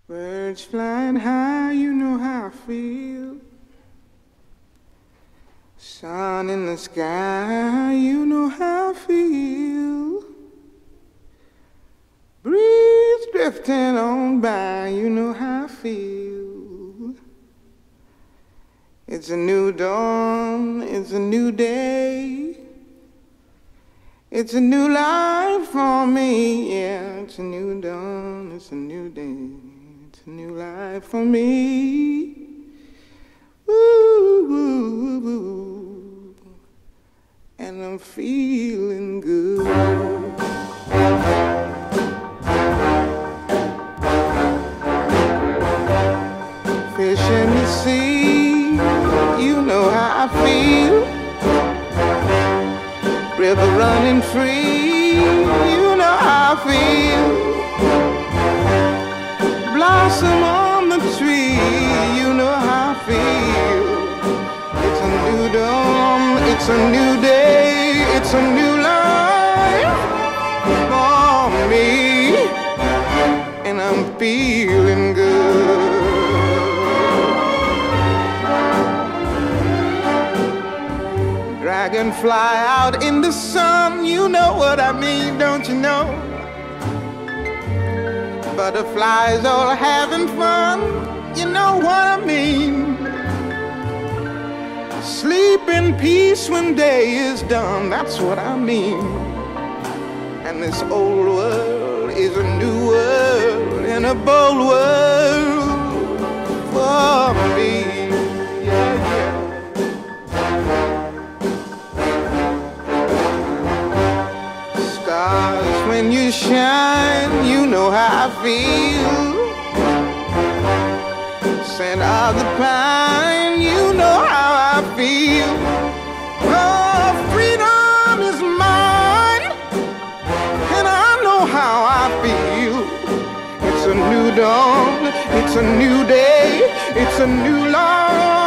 Birds flying high, you know how I feel. Sun in the sky, you know how I feel. Breeze drifting on by, you know how I feel. It's a new dawn, it's a new day. It's a new life for me, yeah. It's a new dawn, it's a new day. It's a new life for me. Woo, woo, woo. And I'm feeling good. Fish in the sea, you know how I feel. River running free, you know how I feel. Blossom on the tree, you know how I feel. It's a new dawn, it's a new day, it's a new life for me. And I'm feeling good. Dragonfly out in the sun, you know what I mean, don't you know? Butterflies all having fun, you know what I mean. Sleep in peace when day is done, that's what I mean. And this old world is a new world and a bold world for me. Yeah, yeah. Stars, when you shine, you know how I feel. Scent of the pine, you know how I feel. Oh, freedom is mine, and I know how I feel. It's a new dawn, it's a new day, it's a new life.